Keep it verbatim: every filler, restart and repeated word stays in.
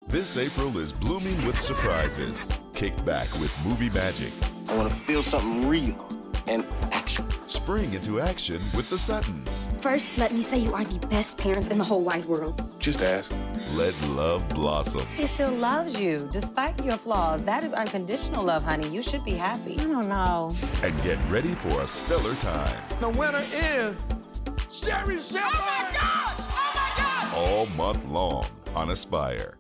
This April is blooming with surprises. Kick back with movie magic. I want to feel something real and action. Spring into action with the Suttons. First, let me say you are the best parents in the whole wide world. Just ask. Let love blossom. He still loves you, despite your flaws. That is unconditional love, honey. You should be happy. I don't know. And get ready for a stellar time. The winner is Sherry Shepherd. Oh my God! Oh my God! All month long on ASPiRE.